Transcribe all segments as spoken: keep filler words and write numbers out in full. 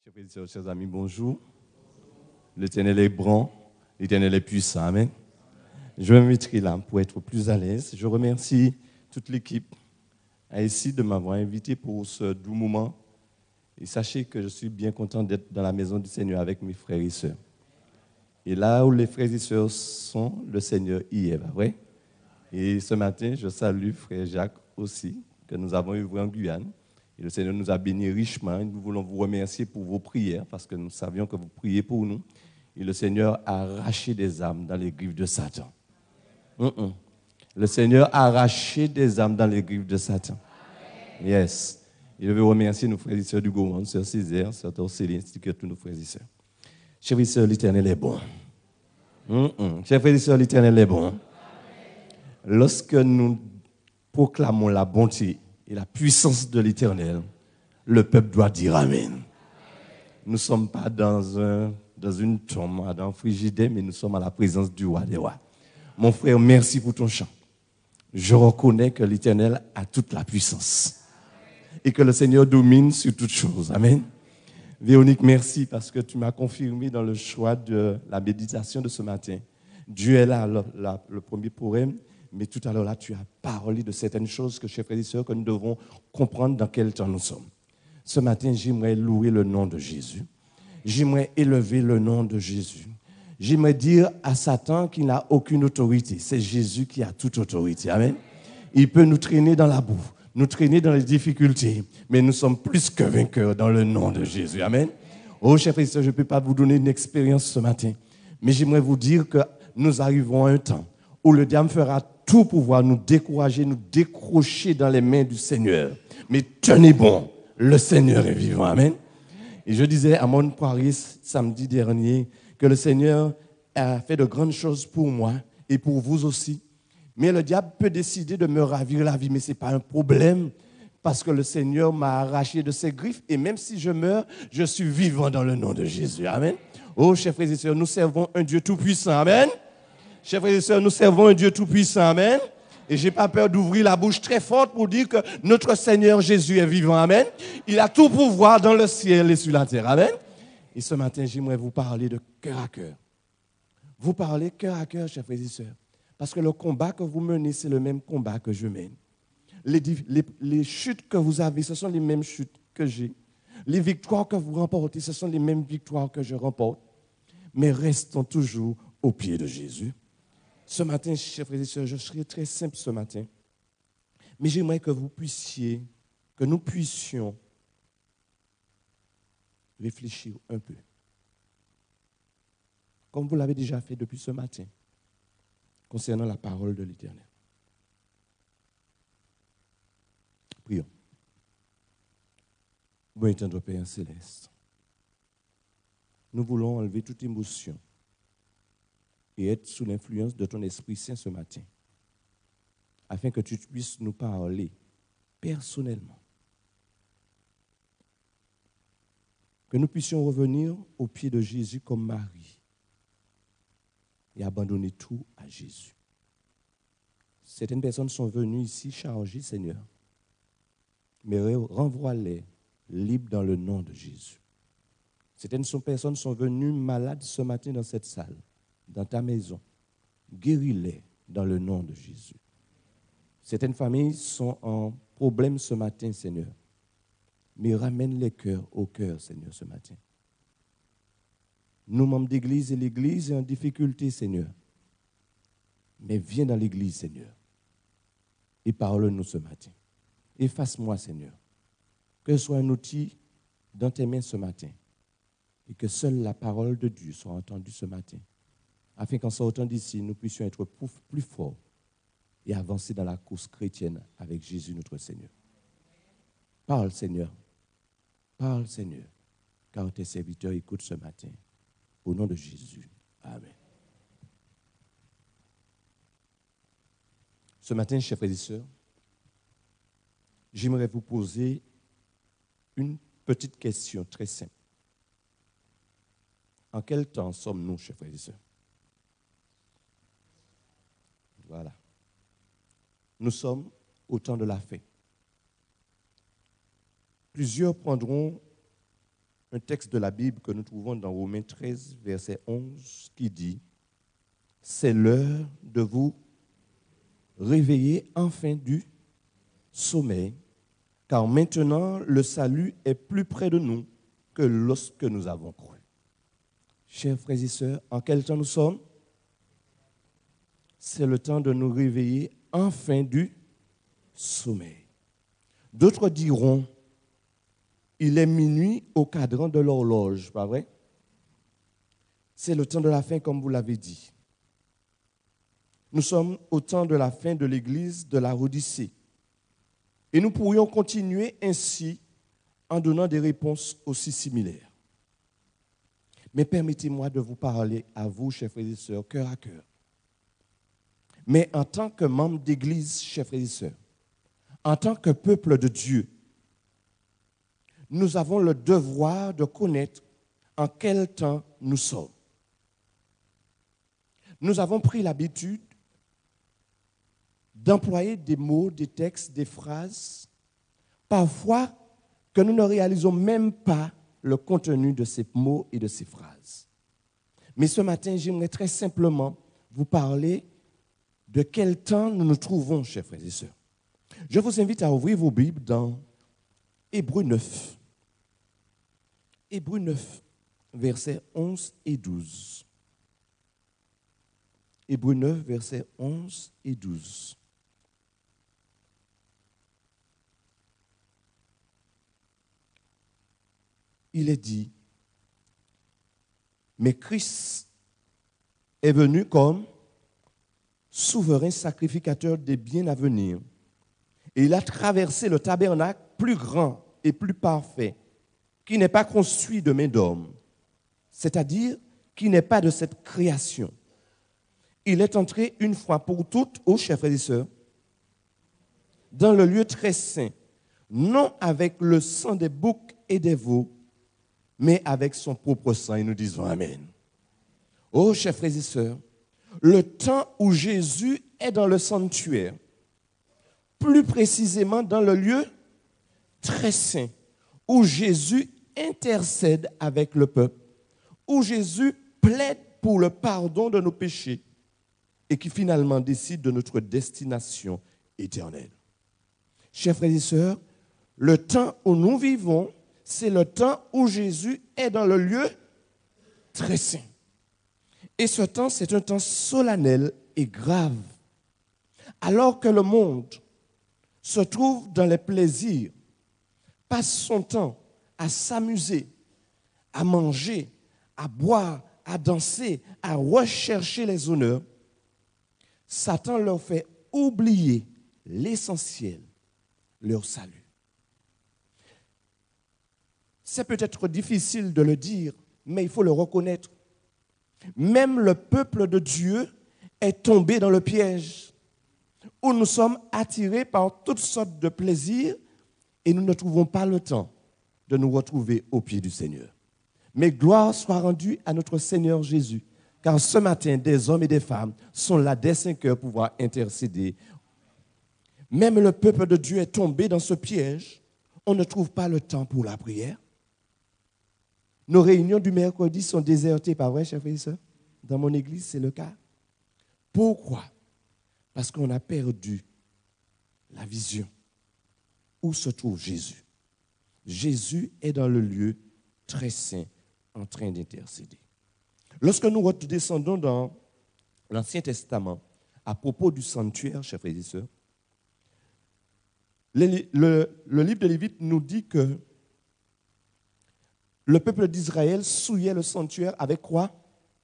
Chers frères et sœurs, chers amis, bonjour. L'Éternel est bon, l'Éternel est puissant. Amen. Je me mettrai là pour être plus à l'aise. Je remercie toute l'équipe ici de m'avoir invité pour ce doux moment. Et sachez que je suis bien content d'être dans la maison du Seigneur avec mes frères et sœurs. Et là où les frères et sœurs sont, le Seigneur y est, vrai? Et ce matin, je salue frère Jacques aussi, que nous avons œuvré en Guyane. Et le Seigneur nous a bénis richement. Et nous voulons vous remercier pour vos prières, parce que nous savions que vous priez pour nous. Et le Seigneur a arraché des âmes dans les griffes de Satan. Mm-mm. Le Seigneur a arraché des âmes dans les griffes de Satan. Yes. Et je veux remercier nos frères et sœurs du Gaumont, sœur Césaire, sœur Torcéline, ainsi que tous nos frères et sœurs. Chers frères et sœurs, l'Éternel est bon. Mm-mm. Chers frères et sœurs, l'Éternel est bon. Lorsque nous proclamons la bonté et la puissance de l'Éternel, le peuple doit dire Amen. Nous ne sommes pas dans, un, dans une tombe, dans un frigidaire, mais nous sommes à la présence du roi des rois. Mon frère, merci pour ton chant. Je reconnais que l'Éternel a toute la puissance et que le Seigneur domine sur toutes choses. Amen. Véronique, merci parce que tu m'as confirmé dans le choix de la méditation de ce matin. Dieu est là, le, la, le premier poème, mais tout à l'heure là, tu as parlé de certaines choses que, chers frères et sœurs, que nous devons comprendre dans quel temps nous sommes. Ce matin, j'aimerais louer le nom de Jésus. J'aimerais élever le nom de Jésus. J'aimerais dire à Satan qu'il n'a aucune autorité. C'est Jésus qui a toute autorité. Amen. Il peut nous traîner dans la boue, nous traîner dans les difficultés, mais nous sommes plus que vainqueurs dans le nom de Jésus. Amen. Oh, chers frères et sœurs, je ne peux pas vous donner une expérience ce matin, mais j'aimerais vous dire que nous arrivons à un temps où le diable fera tout pour pouvoir nous décourager, nous décrocher dans les mains du Seigneur. Mais tenez bon, le Seigneur est vivant. Amen. Et je disais à mon Poirier samedi dernier que le Seigneur a fait de grandes choses pour moi et pour vous aussi. Mais le diable peut décider de me ravir la vie, mais ce n'est pas un problème parce que le Seigneur m'a arraché de ses griffes et même si je meurs, je suis vivant dans le nom de Jésus. Amen. Oh, chers frères et sœurs, nous servons un Dieu tout-puissant. Amen. Chers frères et sœurs, nous servons un Dieu tout-puissant. Amen. Et je n'ai pas peur d'ouvrir la bouche très forte pour dire que notre Seigneur Jésus est vivant. Amen. Il a tout pouvoir dans le ciel et sur la terre. Amen. Et ce matin, j'aimerais vous parler de cœur à cœur. Vous parlez cœur à cœur, chers frères et sœurs. Parce que le combat que vous menez, c'est le même combat que je mène. Les, les, les chutes que vous avez, ce sont les mêmes chutes que j'ai. Les victoires que vous remportez, ce sont les mêmes victoires que je remporte. Mais restons toujours au pied de Jésus. Ce matin, chers frères et sœurs, je serai très simple ce matin. Mais j'aimerais que vous puissiez, que nous puissions réfléchir un peu. Comme vous l'avez déjà fait depuis ce matin, concernant la parole de l'Éternel. Prions. Bon et tendre Père céleste, nous voulons enlever toute émotion et être sous l'influence de ton Esprit Saint ce matin, afin que tu puisses nous parler personnellement. Que nous puissions revenir au pied de Jésus comme Marie et abandonner tout à Jésus. Certaines personnes sont venues ici chargées, Seigneur, mais renvoie-les libres dans le nom de Jésus. Certaines personnes sont venues malades ce matin dans cette salle, dans ta maison. Guéris-les dans le nom de Jésus. Certaines familles sont en problème ce matin, Seigneur, mais ramène les cœurs au cœur, Seigneur, ce matin. Nous, membres d'église, et l'église est en difficulté, Seigneur. Mais viens dans l'église, Seigneur, et parle-nous ce matin. Efface-moi, Seigneur, que ce soit un outil dans tes mains ce matin, et que seule la parole de Dieu soit entendue ce matin, afin qu'en sortant d'ici, nous puissions être plus forts et avancer dans la course chrétienne avec Jésus, notre Seigneur. Parle, Seigneur. Parle, Seigneur, car tes serviteurs écoutent ce matin. Au nom de Jésus. Amen. Ce matin, chers frères et sœurs, j'aimerais vous poser une petite question très simple. En quel temps sommes-nous, chers frères et sœurs? Voilà. Nous sommes au temps de la fin. Plusieurs prendront un texte de la Bible que nous trouvons dans Romains treize, verset onze, qui dit « C'est l'heure de vous réveiller enfin du sommeil, car maintenant le salut est plus près de nous que lorsque nous avons cru. » Chers frères et sœurs, en quel temps nous sommes? C'est le temps de nous réveiller enfin du sommeil. D'autres diront, il est minuit au cadran de l'horloge, pas vrai? C'est le temps de la fin, comme vous l'avez dit. Nous sommes au temps de la fin de l'église de la Odyssée. Et nous pourrions continuer ainsi en donnant des réponses aussi similaires. Mais permettez-moi de vous parler à vous, chers frères et sœurs, cœur à cœur. Mais en tant que membre d'église, chers frères et sœurs, en tant que peuple de Dieu, nous avons le devoir de connaître en quel temps nous sommes. Nous avons pris l'habitude d'employer des mots, des textes, des phrases, parfois que nous ne réalisons même pas le contenu de ces mots et de ces phrases. Mais ce matin, j'aimerais très simplement vous parler de quel temps nous nous trouvons, chers frères et sœurs. Je vous invite à ouvrir vos Bibles dans Hébreux neuf. Hébreux neuf, versets onze et douze. Hébreux neuf, versets onze et douze. Il est dit, mais Christ est venu comme souverain sacrificateur des biens à venir. Et il a traversé le tabernacle plus grand et plus parfait, qui n'est pas construit de main d'homme, c'est-à-dire qui n'est pas de cette création. Il est entré une fois pour toutes, ô chers frères et sœurs, dans le lieu très saint, non avec le sang des boucs et des veaux, mais avec son propre sang. Et nous disons Amen. Ô chers frères et sœurs, le temps où Jésus est dans le sanctuaire, plus précisément dans le lieu très saint, où Jésus intercède avec le peuple, où Jésus plaide pour le pardon de nos péchés et qui finalement décide de notre destination éternelle. Chers frères et sœurs, le temps où nous vivons, c'est le temps où Jésus est dans le lieu très saint. Et ce temps, c'est un temps solennel et grave. Alors que le monde se trouve dans les plaisirs, passe son temps à s'amuser, à manger, à boire, à danser, à rechercher les honneurs, Satan leur fait oublier l'essentiel, leur salut. C'est peut-être difficile de le dire, mais il faut le reconnaître. Même le peuple de Dieu est tombé dans le piège où nous sommes attirés par toutes sortes de plaisirs et nous ne trouvons pas le temps de nous retrouver au pied du Seigneur. Mais gloire soit rendue à notre Seigneur Jésus, car ce matin, des hommes et des femmes sont là dès cinq heures pour pouvoir intercéder. Même le peuple de Dieu est tombé dans ce piège. On ne trouve pas le temps pour la prière. Nos réunions du mercredi sont désertées, pas vrai, chers frères et sœurs? Dans mon église, c'est le cas. Pourquoi? Parce qu'on a perdu la vision. Où se trouve Jésus? Jésus est dans le lieu très saint, en train d'intercéder. Lorsque nous redescendons dans l'Ancien Testament, à propos du sanctuaire, chers frères et sœurs, le, le, le livre de Lévitique nous dit que le peuple d'Israël souillait le sanctuaire avec quoi?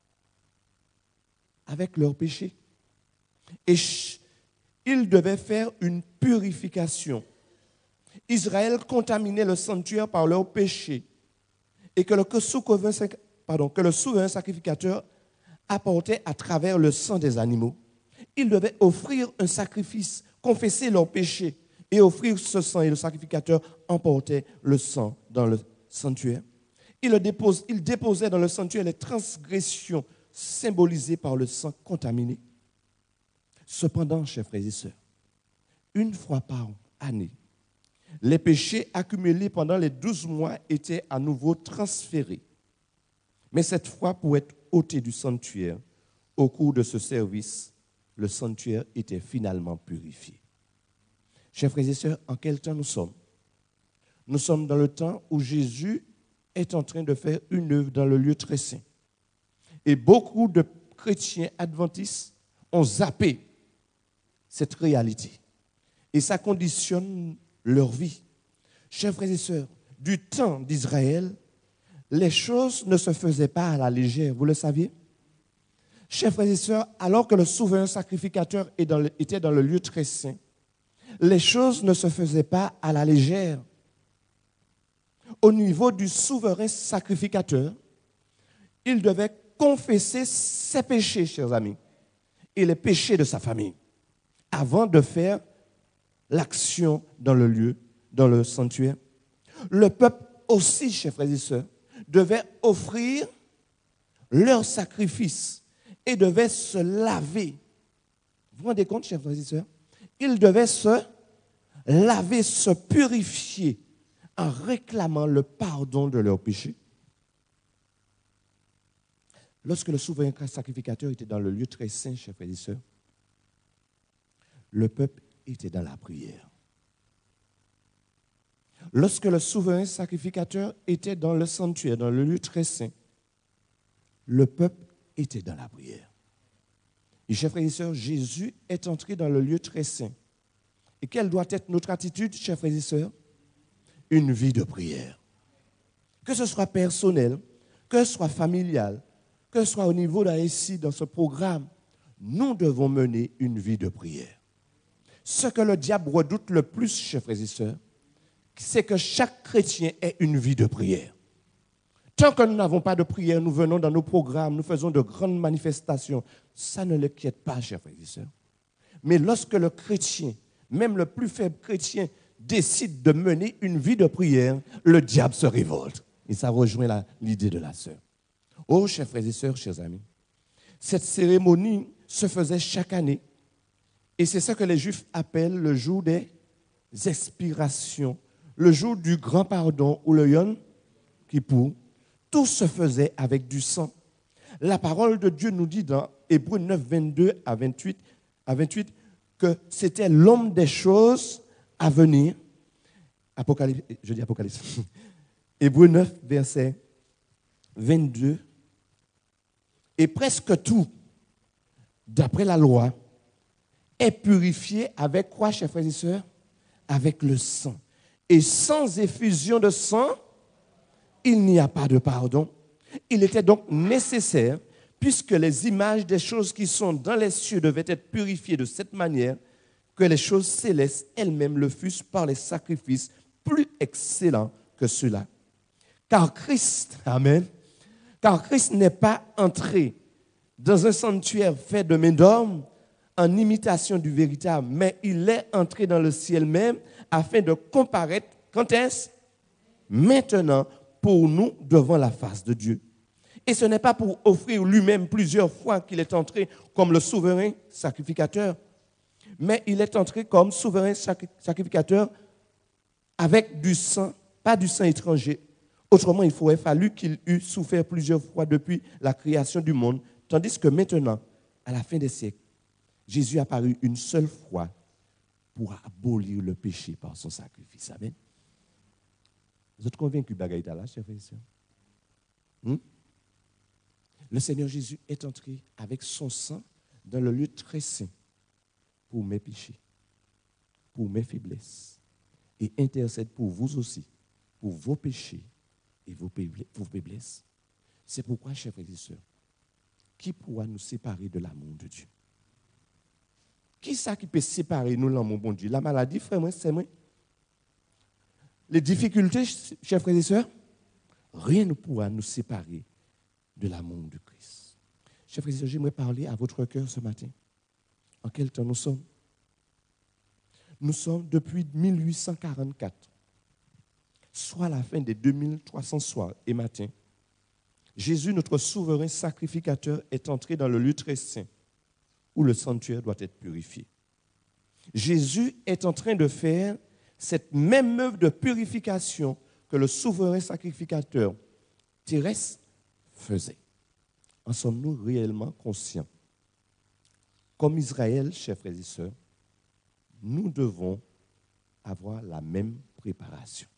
Avec leurs péchés. Et ils devaient faire une purification. Israël contaminait le sanctuaire par leurs péchés. Et que le, pardon, que le souverain sacrificateur apportait à travers le sang des animaux. Ils devaient offrir un sacrifice, confesser leurs péchés et offrir ce sang. Et le sacrificateur emportait le sang dans le sanctuaire. Il, le dépose, il déposait dans le sanctuaire les transgressions symbolisées par le sang contaminé. Cependant, chers frères et sœurs, une fois par année, Les péchés accumulés pendant les douze mois étaient à nouveau transférés. Mais cette fois, pour être ôtés du sanctuaire, au cours de ce service, le sanctuaire était finalement purifié. Chers frères et sœurs, en quel temps nous sommes? Nous sommes dans le temps où Jésus est en train de faire une œuvre dans le lieu très saint. Et beaucoup de chrétiens adventistes ont zappé cette réalité. Et ça conditionne leur vie. Chers frères et sœurs, du temps d'Israël, les choses ne se faisaient pas à la légère, vous le saviez? Chers frères et sœurs, alors que le souverain sacrificateur était dans le lieu très saint, les choses ne se faisaient pas à la légère. Au niveau du souverain sacrificateur, il devait confesser ses péchés, chers amis, et les péchés de sa famille, avant de faire l'action dans le lieu, dans le sanctuaire. Le peuple aussi, chers frères et sœurs, devait offrir leur sacrifice et devait se laver. Vous vous rendez compte, chers frères et sœurs? Ils devaient se laver, se purifier en réclamant le pardon de leurs péchés. Lorsque le souverain sacrificateur était dans le lieu très saint, chers frères et sœurs, le peuple était dans la prière. Lorsque le souverain sacrificateur était dans le sanctuaire, dans le lieu très saint, le peuple était dans la prière. Et chers frères et sœurs, Jésus est entré dans le lieu très saint. Et quelle doit être notre attitude, chers frères et sœurs? Une vie de prière. Que ce soit personnel, que ce soit familial, que ce soit au niveau là ici, dans ce programme, nous devons mener une vie de prière. Ce que le diable redoute le plus, chers frères et sœurs, c'est que chaque chrétien ait une vie de prière. Tant que nous n'avons pas de prière, nous venons dans nos programmes, nous faisons de grandes manifestations. Ça ne l'inquiète pas, chers frères et sœurs. Mais lorsque le chrétien, même le plus faible chrétien, décide de mener une vie de prière, le diable se révolte. Et ça rejoint l'idée de la sœur. Oh, chers frères et sœurs, chers amis, cette cérémonie se faisait chaque année. Et c'est ça que les Juifs appellent le jour des expirations, le jour du grand pardon ou le Yom Kippour. Tout se faisait avec du sang. La parole de Dieu nous dit dans Hébreux neuf, vingt-deux à vingt-huit, à vingt-huit que c'était l'homme des choses à venir. Apocalypse, je dis Apocalypse. Hébreux neuf, verset vingt-deux. Et presque tout, d'après la loi, est purifié avec quoi, chers frères et sœurs? Avec le sang. Et sans effusion de sang, il n'y a pas de pardon. Il était donc nécessaire, puisque les images des choses qui sont dans les cieux devaient être purifiées de cette manière, que les choses célestes elles-mêmes le fussent par les sacrifices plus excellents que ceux-là. Car Christ, amen, car Christ n'est pas entré dans un sanctuaire fait de main d'homme en imitation du véritable, mais il est entré dans le ciel même afin de comparaître, quand est-ce? Maintenant, pour nous devant la face de Dieu. Et ce n'est pas pour offrir lui-même plusieurs fois qu'il est entré comme le souverain sacrificateur, mais il est entré comme souverain sacrificateur avec du sang, pas du sang étranger. Autrement, il aurait fallu qu'il eût souffert plusieurs fois depuis la création du monde, tandis que maintenant, à la fin des siècles, Jésus est apparu une seule fois pour abolir le péché par son sacrifice. Amen. Vous êtes convaincus, Bagaïta, là, chers frères et sœurs? Hmm? Le Seigneur Jésus est entré avec son sang dans le lieu très saint pour mes péchés, pour mes faiblesses, et intercède pour vous aussi, pour vos péchés et vos faiblesses. C'est pourquoi, chers frères et sœurs, qui pourra nous séparer de l'amour de Dieu? Qui ça qui peut séparer nous, l'amour bon Dieu? La maladie, frère, moi, c'est moi. Les difficultés, chers frères et sœurs, rien ne pourra nous séparer de l'amour de Christ. Chers frères et sœurs, j'aimerais parler à votre cœur ce matin. En quel temps nous sommes? Nous sommes depuis mille huit cent quarante-quatre, soit la fin des deux mille trois cents soirs et matins. Jésus, notre souverain sacrificateur, est entré dans le lieu très saint où le sanctuaire doit être purifié. Jésus est en train de faire cette même œuvre de purification que le souverain sacrificateur terrestre faisait. En sommes-nous réellement conscients? Comme Israël, chers frères et sœurs, nous devons avoir la même préparation.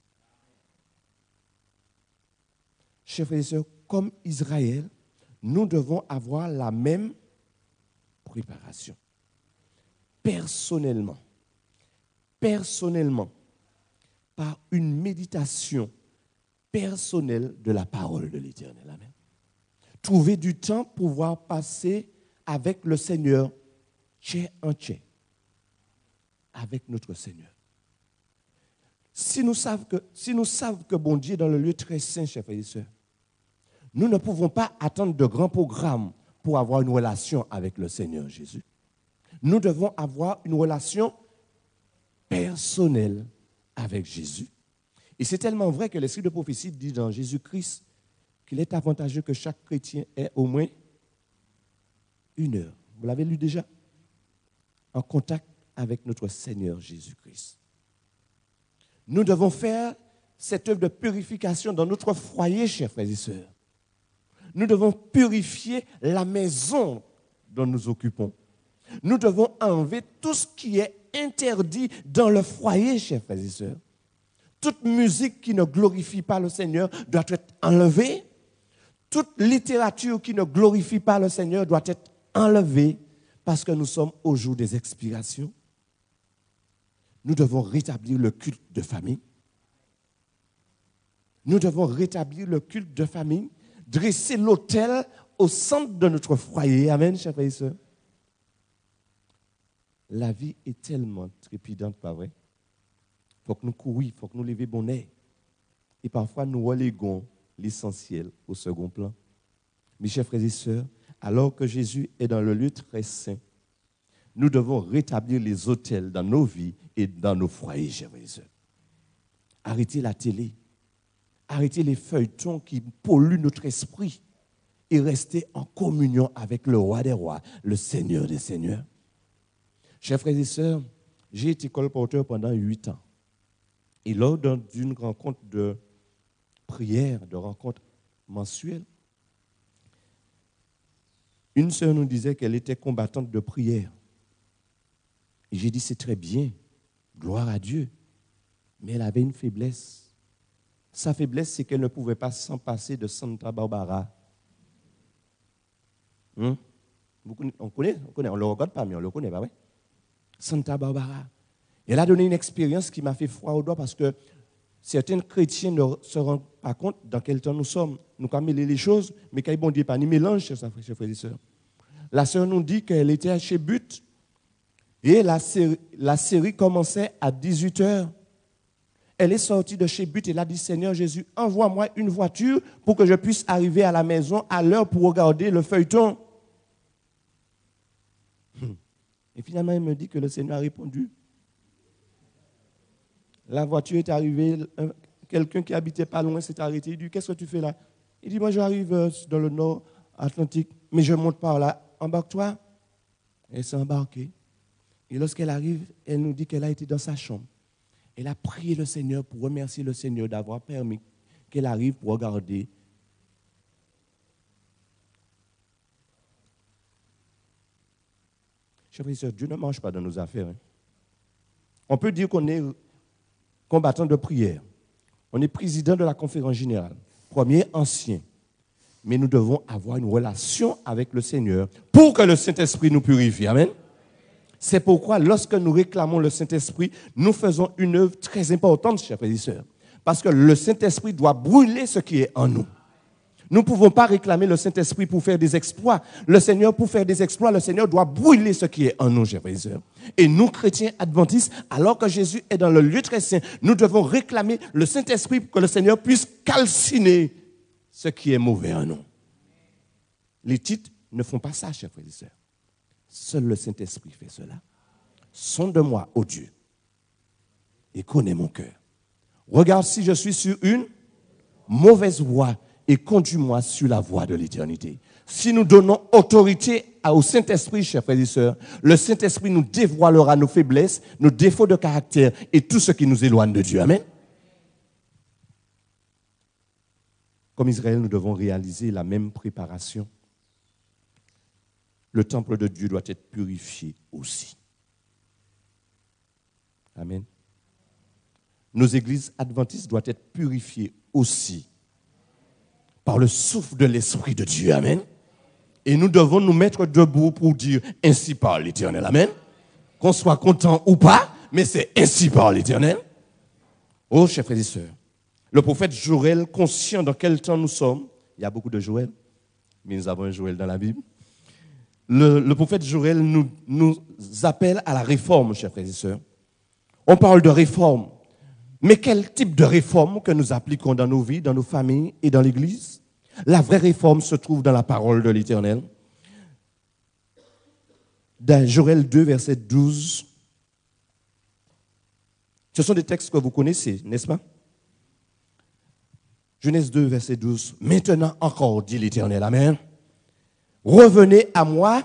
Chers frères et sœurs, comme Israël, nous devons avoir la même préparation. Personnellement, personnellement, par une méditation personnelle de la parole de l'Éternel. Amen. Trouver du temps pour pouvoir passer avec le Seigneur, tiers en tiers, avec notre Seigneur. Si nous savons que, si nous savons que bon Dieu est dans le lieu très saint, chers frères et sœurs, nous ne pouvons pas attendre de grands programmes pour avoir une relation avec le Seigneur Jésus. Nous devons avoir une relation personnelle avec Jésus. Et c'est tellement vrai que l'esprit de prophétie dit dans Jésus-Christ qu'il est avantageux que chaque chrétien ait au moins une heure. Vous l'avez lu déjà? En contact avec notre Seigneur Jésus-Christ. Nous devons faire cette œuvre de purification dans notre foyer, chers frères et sœurs. Nous devons purifier la maison dont nous occupons. Nous devons enlever tout ce qui est interdit dans le foyer, chers frères et sœurs. Toute musique qui ne glorifie pas le Seigneur doit être enlevée. Toute littérature qui ne glorifie pas le Seigneur doit être enlevée parce que nous sommes au jour des expirations. Nous devons rétablir le culte de famille. Nous devons rétablir le culte de famille, dresser l'autel au centre de notre foyer. Amen, chers frères et sœurs. La vie est tellement trépidante, pas vrai? Il faut que nous courions, il faut que nous levions bon nez. Et parfois, nous reléguons l'essentiel au second plan. Mes chers frères et sœurs, alors que Jésus est dans le lieu très saint, nous devons rétablir les autels dans nos vies et dans nos foyers, chers frères et sœurs. Arrêtez la télé. Arrêtez les feuilletons qui polluent notre esprit et restez en communion avec le roi des rois, le Seigneur des seigneurs. Chers frères et sœurs, j'ai été colporteur pendant huit ans. Et lors d'une rencontre de prière, de rencontre mensuelle, une sœur nous disait qu'elle était combattante de prière. Et j'ai dit, c'est très bien, gloire à Dieu. Mais elle avait une faiblesse. Sa faiblesse, c'est qu'elle ne pouvait pas s'en passer de Santa Barbara. Hum? On connaît, on connaît, on ne le regarde pas, mais on le connaît, pas vrai? Santa Barbara. Elle a donné une expérience qui m'a fait froid au doigt parce que certains chrétiens ne se rendent pas compte dans quel temps nous sommes. Nous avons mêlé les choses, mais quand bon Dieu pas ni mélange, chers frères et sœurs. La sœur nous dit qu'elle était chez But et la série, la série commençait à dix-huit heures. Elle est sortie de chez But et elle a dit, Seigneur Jésus, envoie-moi une voiture pour que je puisse arriver à la maison à l'heure pour regarder le feuilleton. Et finalement, il me dit que le Seigneur a répondu. La voiture est arrivée, quelqu'un qui habitait pas loin s'est arrêté. Il dit, qu'est-ce que tu fais là? Il dit, moi j'arrive dans le nord Atlantique, mais je monte par là. Embarque-toi. Elle s'est embarquée. Et lorsqu'elle arrive, elle nous dit qu'elle a été dans sa chambre. Elle a prié le Seigneur pour remercier le Seigneur d'avoir permis qu'elle arrive pour regarder. Chers frères et sœurs, Dieu ne marche pas dans nos affaires. Hein. On peut dire qu'on est combattant de prière. On est président de la conférence générale, premier ancien. Mais nous devons avoir une relation avec le Seigneur pour que le Saint-Esprit nous purifie. Amen. C'est pourquoi lorsque nous réclamons le Saint-Esprit, nous faisons une œuvre très importante, chers frères et sœurs. Parce que le Saint-Esprit doit brûler ce qui est en nous. Nous ne pouvons pas réclamer le Saint-Esprit pour faire des exploits. Le Seigneur, pour faire des exploits, le Seigneur doit brûler ce qui est en nous, chers frères et sœurs. Et nous, chrétiens adventistes, alors que Jésus est dans le lieu très saint, nous devons réclamer le Saint-Esprit pour que le Seigneur puisse calciner ce qui est mauvais en nous. Les titres ne font pas ça, chers frères et sœurs. Seul le Saint-Esprit fait cela. Sonde-moi, ô Dieu, et connais mon cœur. Regarde si je suis sur une mauvaise voie et conduis-moi sur la voie de l'éternité. Si nous donnons autorité au Saint-Esprit, chers frères et sœurs, le Saint-Esprit nous dévoilera nos faiblesses, nos défauts de caractère et tout ce qui nous éloigne de Dieu. Amen. Comme Israël, nous devons réaliser la même préparation. Le temple de Dieu doit être purifié aussi. Amen. Nos églises adventistes doivent être purifiées aussi par le souffle de l'Esprit de Dieu. Amen. Et nous devons nous mettre debout pour dire ainsi parle l'Éternel. Amen. Qu'on soit content ou pas, mais c'est ainsi parle l'Éternel. Oh, chers frères et sœurs, le prophète Joël, conscient dans quel temps nous sommes, il y a beaucoup de Joël, mais nous avons un Joël dans la Bible. Le, le prophète Joël nous, nous appelle à la réforme, chers frères et sœurs. On parle de réforme. Mais quel type de réforme que nous appliquons dans nos vies, dans nos familles et dans l'Église? La vraie réforme se trouve dans la parole de l'Éternel. Dans Joël deux, verset douze. Ce sont des textes que vous connaissez, n'est-ce pas? Genèse deux, verset douze. Maintenant encore, dit l'Éternel, amen. Revenez à moi.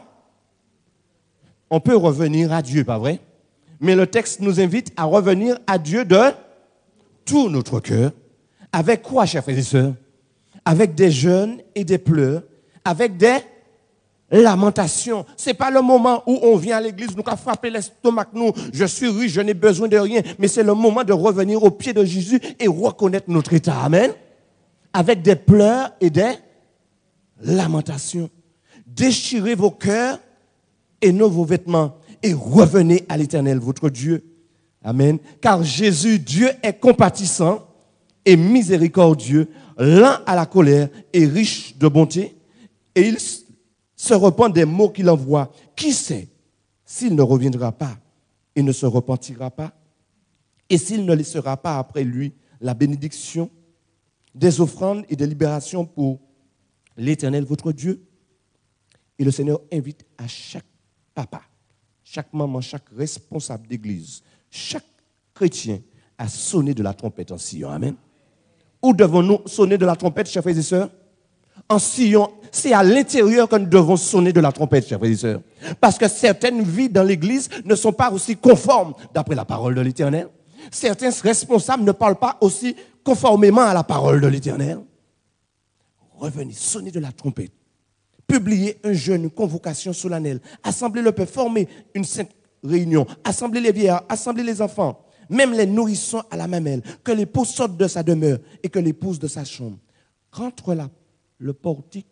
On peut revenir à Dieu, pas vrai? Mais le texte nous invite à revenir à Dieu de tout notre cœur. Avec quoi, chers frères et sœurs? Avec des jeûnes et des pleurs, avec des lamentations. Ce n'est pas le moment où on vient à l'église, nous avons frappé l'estomac, nous, je suis riche, je n'ai besoin de rien, mais c'est le moment de revenir au pied de Jésus et reconnaître notre état. Amen. Avec des pleurs et des lamentations. Déchirez vos cœurs et non vos vêtements et revenez à l'Éternel, votre Dieu. Amen. Car Jésus, Dieu est compatissant et miséricordieux, lent à la colère et riche de bonté, et il se repent des mots qu'il envoie. Qui sait s'il ne reviendra pas et ne se repentira pas, et s'il ne laissera pas après lui la bénédiction des offrandes et des libérations pour l'Éternel, votre Dieu? Et le Seigneur invite à chaque papa, chaque maman, chaque responsable d'église, chaque chrétien à sonner de la trompette en Sion. Amen. Où devons-nous sonner de la trompette, chers frères et sœurs? En Sion, c'est à l'intérieur que nous devons sonner de la trompette, chers frères et sœurs. Parce que certaines vies dans l'église ne sont pas aussi conformes d'après la parole de l'Éternel. Certains responsables ne parlent pas aussi conformément à la parole de l'Éternel. Revenez, sonnez de la trompette. Publiez un jeûne, une convocation solennelle. Assemblez le peuple, formez une sainte réunion. Assemblez les vieillards, assemblez les enfants. Même les nourrissons à la mamelle, que l'époux sorte de sa demeure et que l'épouse de sa chambre. Qu'entre la, le portique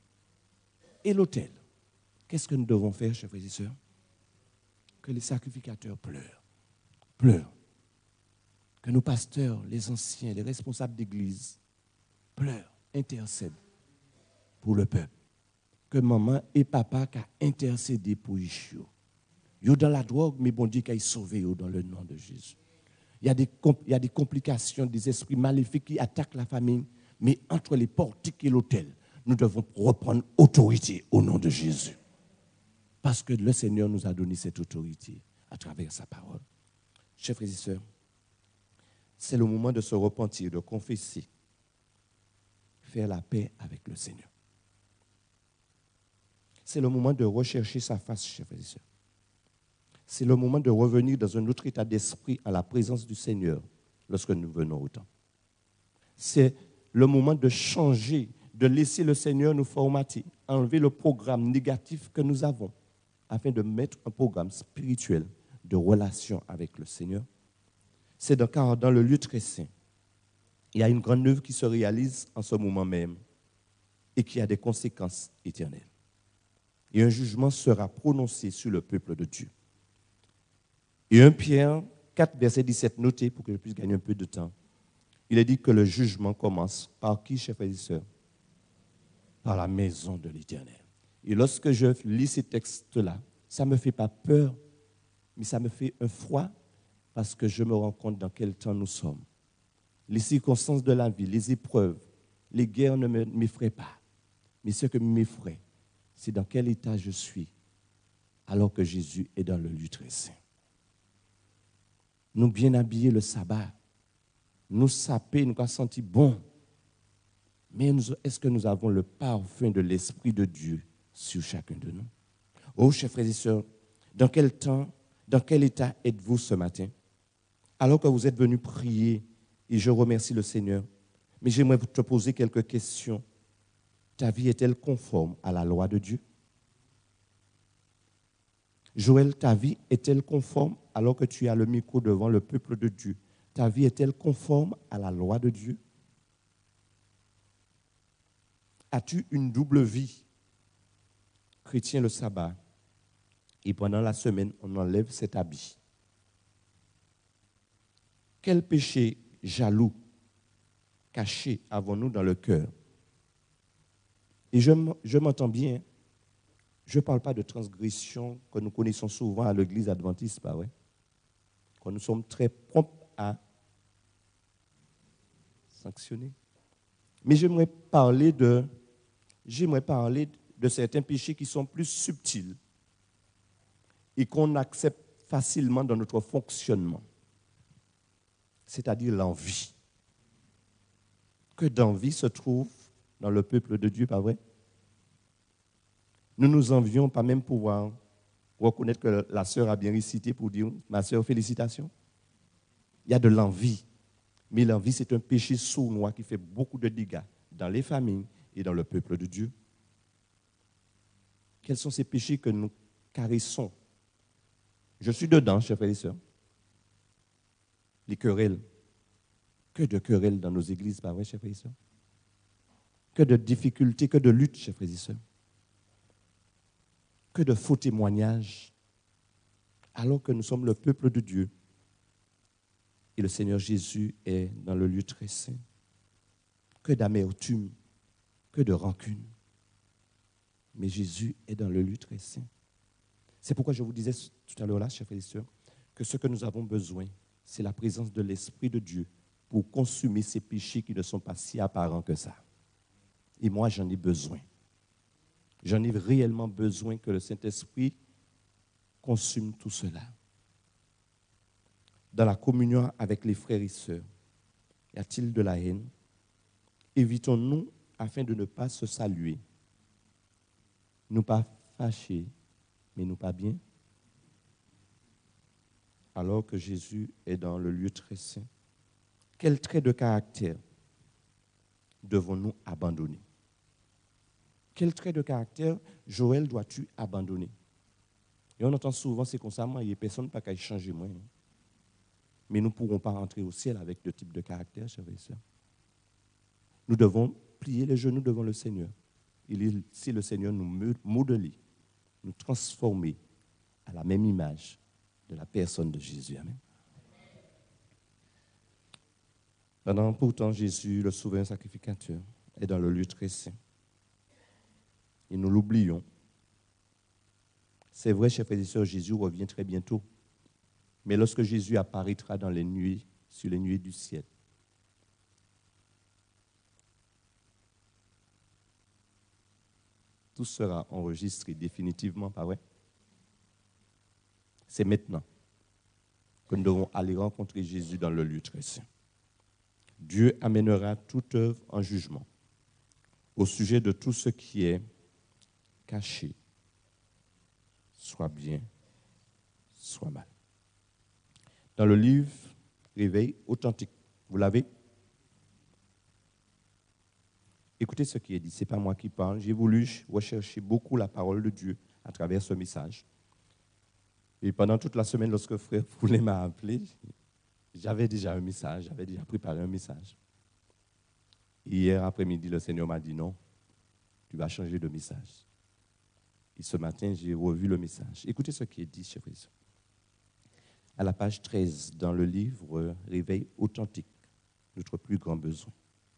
et l'autel, qu'est-ce que nous devons faire, chers frères et sœurs? Que les sacrificateurs pleurent, pleurent. Que nos pasteurs, les anciens, les responsables d'église pleurent, intercèdent pour le peuple. Que maman et papa qui intercédé pour Ichio. Yo dans la drogue, mais bon Dieu qu'il sauvé dans le nom de Jésus. Il y a des, il y a des complications, des esprits maléfiques qui attaquent la famille, mais entre les portiques et l'autel, nous devons reprendre autorité au nom de Jésus. Parce que le Seigneur nous a donné cette autorité à travers sa parole. Chers frères et sœurs, c'est le moment de se repentir, de confesser, faire la paix avec le Seigneur. C'est le moment de rechercher sa face, chers frères et sœurs. C'est le moment de revenir dans un autre état d'esprit à la présence du Seigneur lorsque nous venons au temple. C'est le moment de changer, de laisser le Seigneur nous formater, enlever le programme négatif que nous avons afin de mettre un programme spirituel de relation avec le Seigneur. C'est donc car dans le lieu très saint, il y a une grande œuvre qui se réalise en ce moment même et qui a des conséquences éternelles. Et un jugement sera prononcé sur le peuple de Dieu. Et un Pierre quatre, verset dix-sept, notez pour que je puisse gagner un peu de temps. Il est dit que le jugement commence par qui, chers frères et sœurs? Par la maison de l'Éternel. Et lorsque je lis ces textes-là, ça ne me fait pas peur, mais ça me fait un froid parce que je me rends compte dans quel temps nous sommes. Les circonstances de la vie, les épreuves, les guerres ne m'effraient pas. Mais ce que m'effraie, c'est dans quel état je suis alors que Jésus est dans le lieu très saint. Nous bien habiller le sabbat, nous saper, nous avons senti bon. Mais nous- est-ce que nous avons le parfum de l'Esprit de Dieu sur chacun de nous? Oh, chers frères et sœurs, dans quel temps, dans quel état êtes-vous ce matin? Alors que vous êtes venus prier, et je remercie le Seigneur, mais j'aimerais te poser quelques questions. Ta vie est-elle conforme à la loi de Dieu? Joël, ta vie est-elle conforme alors que tu as le micro devant le peuple de Dieu? Ta vie est-elle conforme à la loi de Dieu? As-tu une double vie? Chrétien le sabbat, et pendant la semaine, on enlève cet habit. Quel péché jaloux, caché avons-nous dans le cœur? Et je, je m'entends bien, je ne parle pas de transgression que nous connaissons souvent à l'église adventiste, pas vrai? Quand nous sommes très prompts à sanctionner. Mais j'aimerais parler de, j'aimerais parler de certains péchés qui sont plus subtils et qu'on accepte facilement dans notre fonctionnement, c'est-à-dire l'envie. Que d'envie se trouve dans le peuple de Dieu, pas vrai? Nous nous envions pas même pouvoir reconnaître que la sœur a bien récité pour dire « Ma sœur, félicitations ». Il y a de l'envie. Mais l'envie, c'est un péché sournois qui fait beaucoup de dégâts dans les familles et dans le peuple de Dieu. Quels sont ces péchés que nous caressons? Je suis dedans, chers frères et sœurs. Les querelles. Que de querelles dans nos églises, pas vrai, chers frères et sœurs? Que de difficultés, que de luttes, chers frères et sœurs. Que de faux témoignages, alors que nous sommes le peuple de Dieu. Et le Seigneur Jésus est dans le lieu très saint. Que d'amertume, que de rancune. Mais Jésus est dans le lieu très saint. C'est pourquoi je vous disais tout à l'heure là, chers frères et sœurs, que ce que nous avons besoin, c'est la présence de l'Esprit de Dieu pour consumer ces péchés qui ne sont pas si apparents que ça. Et moi, j'en ai besoin. J'en ai réellement besoin que le Saint-Esprit consume tout cela. Dans la communion avec les frères et sœurs, y a-t-il de la haine? Évitons-nous afin de ne pas se saluer. Nous pas fâchés, mais nous pas bien. Alors que Jésus est dans le lieu très saint. Quel trait de caractère devons-nous abandonner? Quel trait de caractère, Joël, dois-tu abandonner? Et on entend souvent, c'est comme ça, il n'y a personne pas qu'à changer moi. Mais nous ne pourrons pas rentrer au ciel avec ce type de caractère, chers frères et sœurs. Nous devons plier les genoux devant le Seigneur. Il si le Seigneur nous modeler, nous transformer à la même image de la personne de Jésus. Amen. Pendant pourtant, Jésus, le souverain sacrificateur, est dans le lieu très saint. Et nous l'oublions. C'est vrai, chers frères et sœurs, Jésus revient très bientôt. Mais lorsque Jésus apparaîtra dans les nuées, sur les nuées du ciel, tout sera enregistré définitivement, pas vrai? C'est maintenant que nous devons aller rencontrer Jésus dans le lieu très saint. Dieu amènera toute œuvre en jugement au sujet de tout ce qui est caché, soit bien, soit mal. Dans le livre Réveil authentique, vous l'avez? Écoutez ce qui est dit, ce n'est pas moi qui parle. J'ai voulu rechercher beaucoup la parole de Dieu à travers ce message. Et pendant toute la semaine, lorsque frère Poulet m'a appelé, j'avais déjà un message, j'avais déjà préparé un message. Hier après-midi, le Seigneur m'a dit non, tu vas changer de message. Et ce matin, j'ai revu le message. Écoutez ce qui est dit, chers frères. À la page treize, dans le livre Réveil authentique, notre plus grand besoin.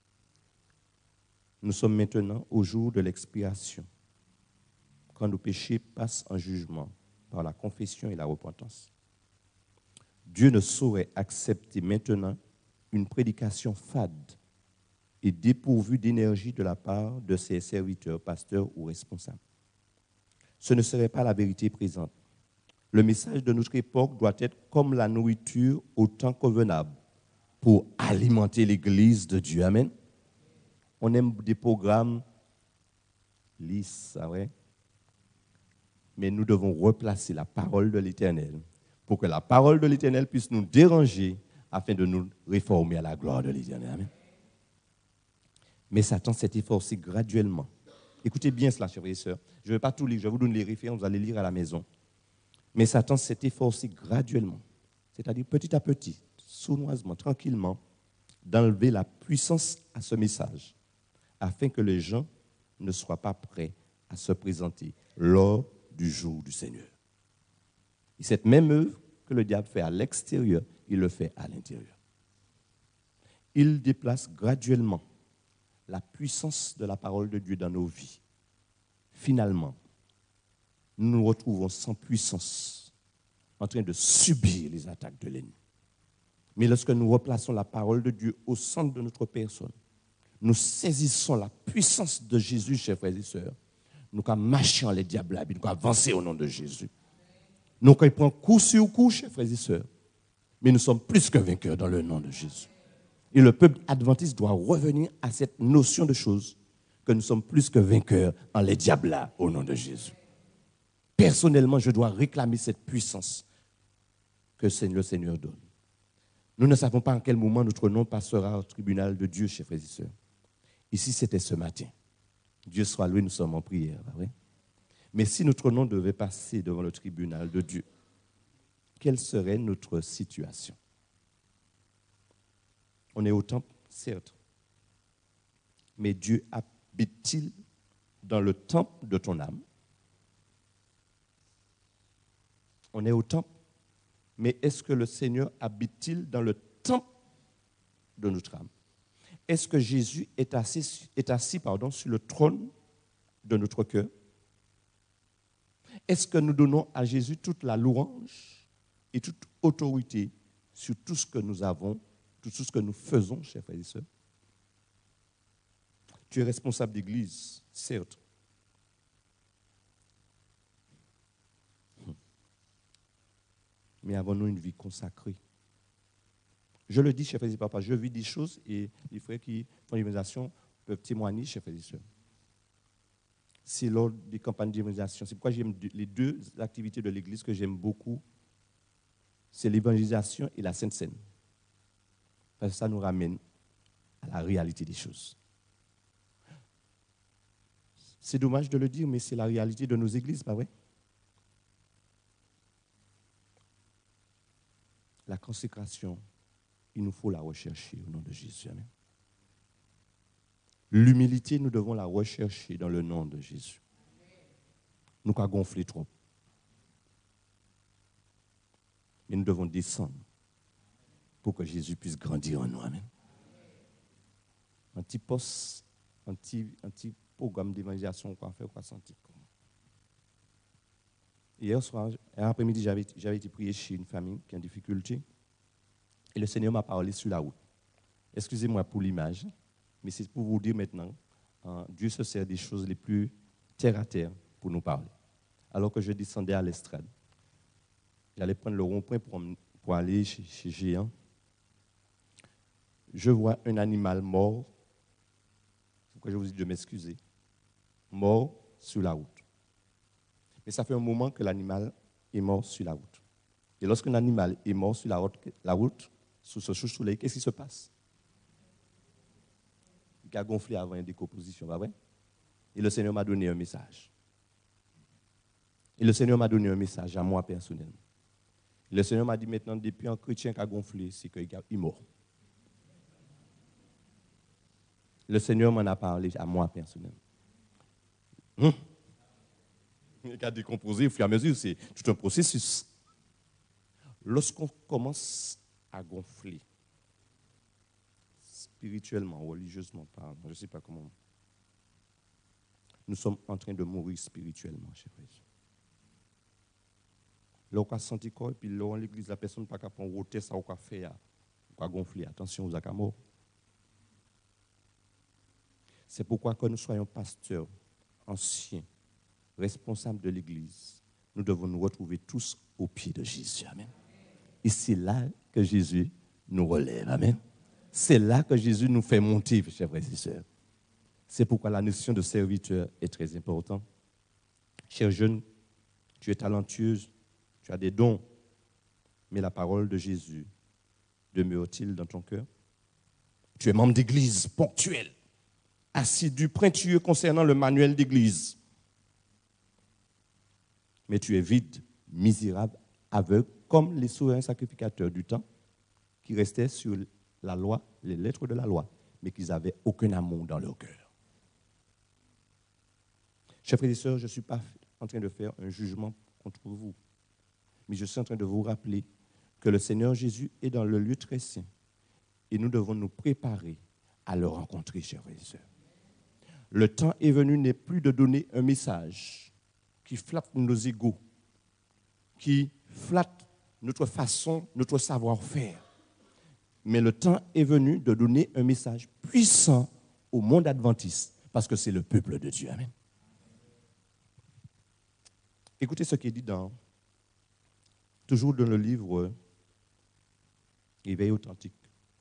Nous sommes maintenant au jour de l'expiation, quand nos péchés passent en jugement par la confession et la repentance. Dieu ne saurait accepter maintenant une prédication fade et dépourvue d'énergie de la part de ses serviteurs, pasteurs ou responsables. Ce ne serait pas la vérité présente. Le message de notre époque doit être comme la nourriture au temps convenable pour alimenter l'Église de Dieu. Amen. On aime des programmes lisses, c'est vrai? Mais nous devons replacer la parole de l'Éternel pour que la parole de l'Éternel puisse nous déranger afin de nous réformer à la gloire de l'Éternel. Amen. Mais Satan s'est efforcé graduellement. Écoutez bien cela, chers frères et sœurs. Je ne vais pas tout lire, je vais vous donner les références, vous allez lire à la maison. Mais Satan s'est efforcé graduellement, c'est-à-dire petit à petit, sournoisement, tranquillement, d'enlever la puissance à ce message, afin que les gens ne soient pas prêts à se présenter lors du jour du Seigneur. Et cette même œuvre que le diable fait à l'extérieur, il le fait à l'intérieur. Il déplace graduellement la puissance de la parole de Dieu dans nos vies. Finalement, nous nous retrouvons sans puissance, en train de subir les attaques de l'ennemi. Mais lorsque nous replaçons la parole de Dieu au centre de notre personne, nous saisissons la puissance de Jésus, chers frères et sœurs, nous allons marcher en les diables, nous allons avancer au nom de Jésus. Nous allons prendre coup sur coup, chers frères et sœurs, mais nous sommes plus que vainqueurs dans le nom de Jésus. Et le peuple adventiste doit revenir à cette notion de choses, que nous sommes plus que vainqueurs en les diables au nom de Jésus. Personnellement, je dois réclamer cette puissance que le Seigneur donne. Nous ne savons pas en quel moment notre nom passera au tribunal de Dieu, chers frères et sœurs. Ici, c'était ce matin. Dieu soit loué, nous sommes en prière. Vrai? Mais si notre nom devait passer devant le tribunal de Dieu, quelle serait notre situation? On est au temple, certes. Mais Dieu habite-t-il dans le temple de ton âme? On est au temple. Mais est-ce que le Seigneur habite-t-il dans le temple de notre âme? Est-ce que Jésus est assis, est assis pardon, sur le trône de notre cœur? Est-ce que nous donnons à Jésus toute la louange et toute autorité sur tout ce que nous avons, tout ce que nous faisons, chers frères et sœurs? Tu es responsable d'église, certes. Mais avons-nous une vie consacrée? Je le dis, chers frères et papa, je vis des choses et les frères qui font l'évangélisation peuvent témoigner, chers frères et sœurs. C'est lors des campagnes d'évangélisation. C'est pourquoi j'aime les deux activités de l'église que j'aime beaucoup. C'est l'évangélisation et la Sainte Seine. Parce que ça nous ramène à la réalité des choses. C'est dommage de le dire, mais c'est la réalité de nos églises, pas vrai? La consécration, il nous faut la rechercher au nom de Jésus. Amen. L'humilité, nous devons la rechercher dans le nom de Jésus. Nous avons gonflé trop. Mais nous devons descendre pour que Jésus puisse grandir en nous. Amen. Un petit poste, un petit, un petit programme d'évangélisation qu'on va faire, qu'on va sentir. Hier soir, hier après-midi, j'avais, j'avais été prier chez une famille qui est en difficulté. Et le Seigneur m'a parlé sur la route. Excusez-moi pour l'image, mais c'est pour vous dire maintenant, hein, Dieu se sert des choses les plus terre à terre pour nous parler. Alors que je descendais à l'estrade, j'allais prendre le rond-point pour, pour aller chez, chez Géant. Je vois un animal mort, c'est pourquoi je vous dis de m'excuser, mort sur la route. Mais ça fait un moment que l'animal est mort sur la route. Et lorsqu'un animal est mort sur la route, la route sous ce soleil, qu'est-ce qui se passe? Il a gonflé avant une décomposition, pas vrai? Et le Seigneur m'a donné un message. Et le Seigneur m'a donné un message à moi personnellement. Et le Seigneur m'a dit maintenant, depuis un chrétien qui a gonflé, c'est qu'il est mort. Le Seigneur m'en a parlé à moi personnellement. Hum? Il a décomposé au fur et à mesure, c'est tout un processus. Lorsqu'on commence à gonfler, spirituellement, religieusement parlant, je ne sais pas comment, nous sommes en train de mourir spirituellement, chers frères. Là, on a senti quoi, et puis là, à l'église, la personne n'a pas qu'à prendre route, ça, on a fait, on a gonfler. Attention aux acamors. C'est pourquoi, que nous soyons pasteurs, anciens, responsables de l'église, nous devons nous retrouver tous au pied de Jésus. Amen. Et c'est là que Jésus nous relève. Amen. C'est là que Jésus nous fait monter, chers frères et sœurs. C'est pourquoi la notion de serviteur est très importante. Cher jeune, tu es talentueuse, tu as des dons, mais la parole de Jésus demeure-t-il dans ton cœur? Tu es membre d'église ponctuel, assidu, pointueux concernant le manuel d'église. Mais tu es vide, misérable, aveugle, comme les souverains sacrificateurs du temps qui restaient sur la loi, les lettres de la loi, mais qui n'avaient aucun amour dans leur cœur. Chers frères et sœurs, je ne suis pas en train de faire un jugement contre vous, mais je suis en train de vous rappeler que le Seigneur Jésus est dans le lieu très saint et nous devons nous préparer à le rencontrer, chers frères et sœurs. Le temps est venu n'est plus de donner un message qui flatte nos égos, qui flatte notre façon, notre savoir-faire. Mais le temps est venu de donner un message puissant au monde adventiste, parce que c'est le peuple de Dieu. Amen. Écoutez ce qui est dit dans, toujours dans le livre Éveil authentique,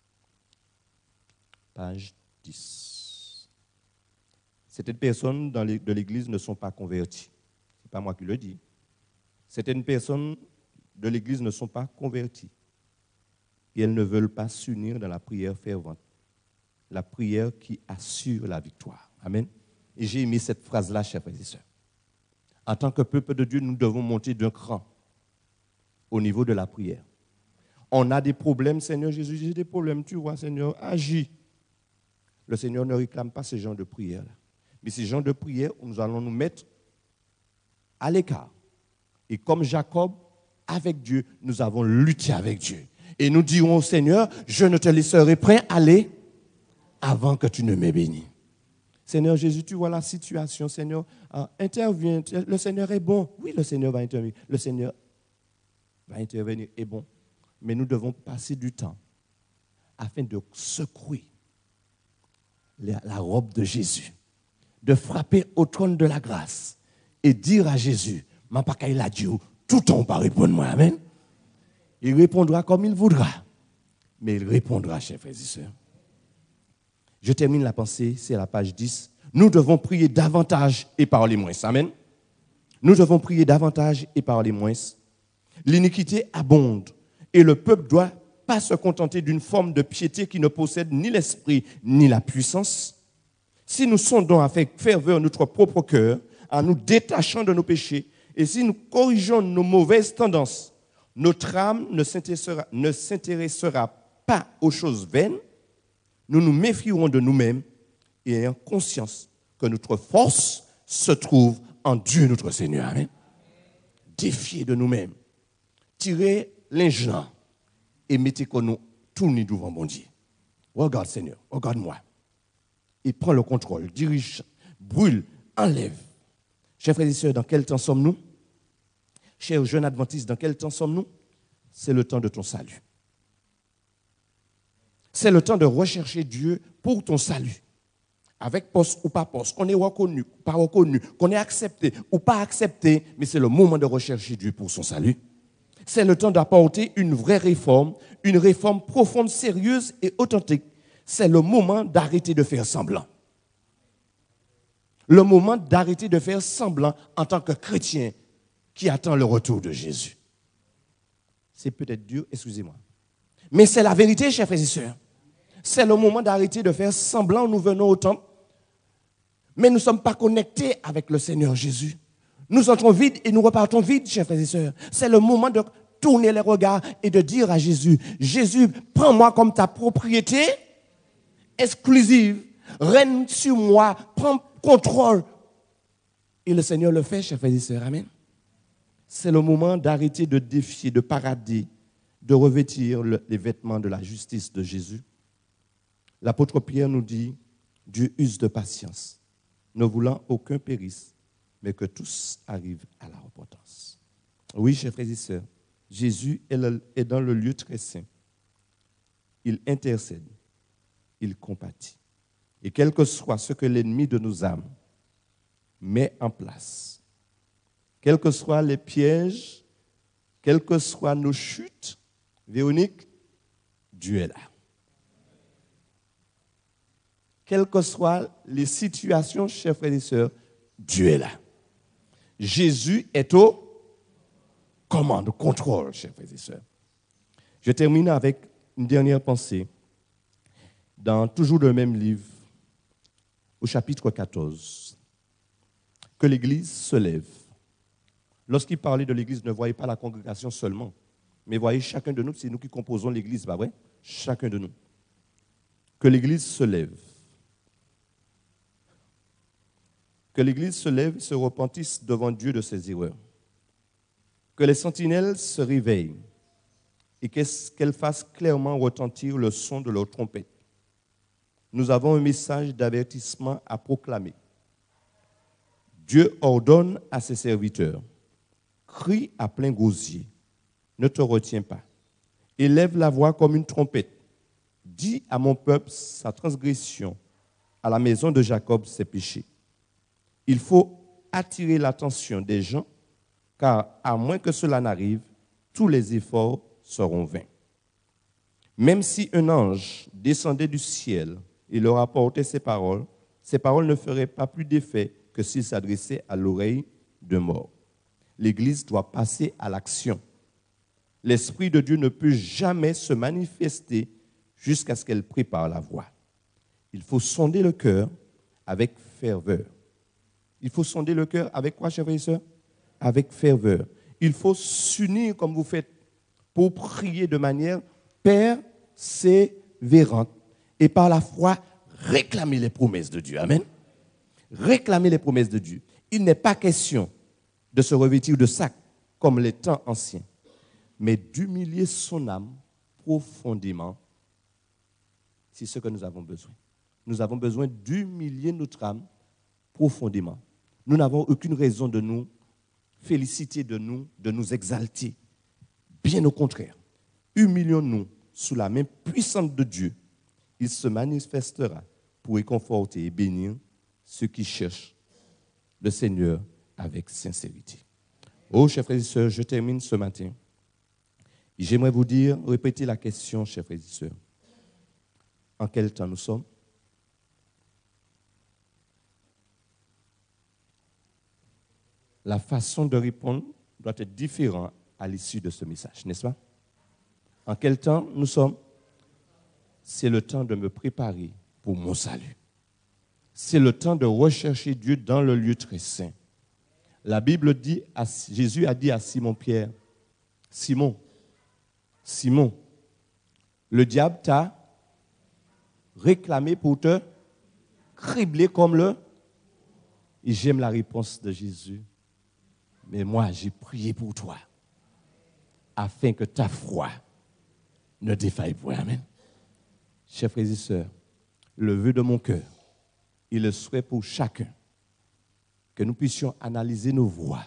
page dix. Certaines personnes dans les, de l'Église ne sont pas converties. Ce n'est pas moi qui le dis. Certaines personnes de l'Église ne sont pas converties. Et elles ne veulent pas s'unir dans la prière fervente. La prière qui assure la victoire. Amen. Et j'ai aimé cette phrase-là, chers frères et sœurs. En tant que peuple de Dieu, nous devons monter d'un cran au niveau de la prière. On a des problèmes, Seigneur Jésus, j'ai des problèmes, tu vois, Seigneur, agis. Le Seigneur ne réclame pas ces gens de prière-là. Mais ces gens de prière, nous allons nous mettre à l'écart. Et comme Jacob, avec Dieu, nous avons lutté avec Dieu. Et nous dirons au Seigneur, je ne te laisserai point aller avant que tu ne m'aies béni. Seigneur Jésus, tu vois la situation, Seigneur, euh, interviens. Le Seigneur est bon. Oui, le Seigneur va intervenir. Le Seigneur va intervenir, est bon. Mais nous devons passer du temps afin de secouer la, la robe de Jésus, de frapper au trône de la grâce et dire à Jésus, ma pas qu'il a dit, tout temps pas répondre moi, amen. Il répondra comme il voudra, mais il répondra, chers frères et sœurs. Je termine la pensée, c'est la page dix. Nous devons prier davantage et parler moins. Amen. Nous devons prier davantage et parler moins. L'iniquité abonde et le peuple doit pas se contenter d'une forme de piété qui ne possède ni l'esprit ni la puissance. Si nous sondons avec ferveur notre propre cœur, en nous détachant de nos péchés, et si nous corrigeons nos mauvaises tendances, notre âme ne s'intéressera, ne s'intéressera pas aux choses vaines. Nous nous méfierons de nous-mêmes et ayant conscience que notre force se trouve en Dieu notre Seigneur. Amen. Défiez de nous-mêmes. Tirez l'ingénieur et mettez que nous tournons devant mon Dieu. Regarde Seigneur, regarde-moi. Et prends le contrôle, dirige, brûle, enlève. Chers frères et sœurs, dans quel temps sommes-nous? Chers jeunes adventistes, dans quel temps sommes-nous? C'est le temps de ton salut. C'est le temps de rechercher Dieu pour ton salut. Avec poste ou pas poste, qu'on est reconnu, pas reconnu, qu'on est accepté ou pas accepté, mais c'est le moment de rechercher Dieu pour son salut. C'est le temps d'apporter une vraie réforme, une réforme profonde, sérieuse et authentique. C'est le moment d'arrêter de faire semblant. Le moment d'arrêter de faire semblant en tant que chrétien qui attend le retour de Jésus. C'est peut-être dur, excusez-moi. Mais c'est la vérité, chers frères et sœurs. C'est le moment d'arrêter de faire semblant, nous venons au temple, mais nous ne sommes pas connectés avec le Seigneur Jésus. Nous entrons vides et nous repartons vides, chers frères et sœurs. C'est le moment de tourner les regards et de dire à Jésus, Jésus, prends-moi comme ta propriété exclusive, règne sur moi, prends contrôle. Et le Seigneur le fait, chers frères et sœurs, amen. C'est le moment d'arrêter de défier, de parader, de revêtir le, les vêtements de la justice de Jésus. L'apôtre Pierre nous dit, Dieu use de patience, ne voulant aucun périsse, mais que tous arrivent à la repentance. Oui, chers frères et sœurs, Jésus est dans le lieu très saint. Il intercède, il compatit. Et quel que soit ce que l'ennemi de nos âmes met en place, quels que soient les pièges, quelles que soient nos chutes, Véronique, Dieu est là. quelles que soient les situations, chers frères et sœurs, Dieu est là. Jésus est au commande, au contrôle, chers frères et sœurs. Je termine avec une dernière pensée. Dans toujours le même livre, au chapitre quatorze, que l'Église se lève. Lorsqu'il parlait de l'Église, ne voyez pas la congrégation seulement, mais voyez chacun de nous, c'est nous qui composons l'Église, pas vrai? Chacun de nous. Que l'Église se lève. Que l'Église se lève et se repentisse devant Dieu de ses erreurs. Que les sentinelles se réveillent et qu'elles fassent clairement retentir le son de leur trompette. Nous avons un message d'avertissement à proclamer. Dieu ordonne à ses serviteurs, crie à plein gosier, ne te retiens pas. Élève la voix comme une trompette. Dis à mon peuple sa transgression, à la maison de Jacob ses péchés. Il faut attirer l'attention des gens, car à moins que cela n'arrive, tous les efforts seront vains. Même si un ange descendait du ciel et leur apportait ces paroles, ces paroles ne feraient pas plus d'effet que s'il s'adressait à l'oreille d'un mort. L'Église doit passer à l'action. L'Esprit de Dieu ne peut jamais se manifester jusqu'à ce qu'elle prépare la voie. Il faut sonder le cœur avec ferveur. Il faut sonder le cœur avec quoi, chers frères et sœurs? Avec ferveur. Il faut s'unir comme vous faites pour prier de manière persévérante et par la foi réclamer les promesses de Dieu. Amen. Réclamer les promesses de Dieu. Il n'est pas question de se revêtir de sac comme les temps anciens, mais d'humilier son âme profondément. C'est ce que nous avons besoin. Nous avons besoin d'humilier notre âme profondément. Nous n'avons aucune raison de nous féliciter, de nous, de nous exalter. Bien au contraire, humilions-nous sous la main puissante de Dieu. Il se manifestera pour réconforter et bénir ceux qui cherchent le Seigneur avec sincérité. Oh, chers frères et sœurs, je termine ce matin. Et j'aimerais vous dire, répétez la question, chers frères et sœurs. En quel temps nous sommes? La façon de répondre doit être différente à l'issue de ce message, n'est-ce pas? En quel temps nous sommes? C'est le temps de me préparer pour mon salut. C'est le temps de rechercher Dieu dans le lieu très saint. La Bible dit, à, Jésus a dit à Simon-Pierre, Simon, Simon, le diable t'a réclamé pour te cribler comme le... Et j'aime la réponse de Jésus. Mais moi, j'ai prié pour toi, afin que ta foi ne défaille point. Amen. Chers frères et sœurs, le vœu de mon cœur et le souhait pour chacun, que nous puissions analyser nos voies,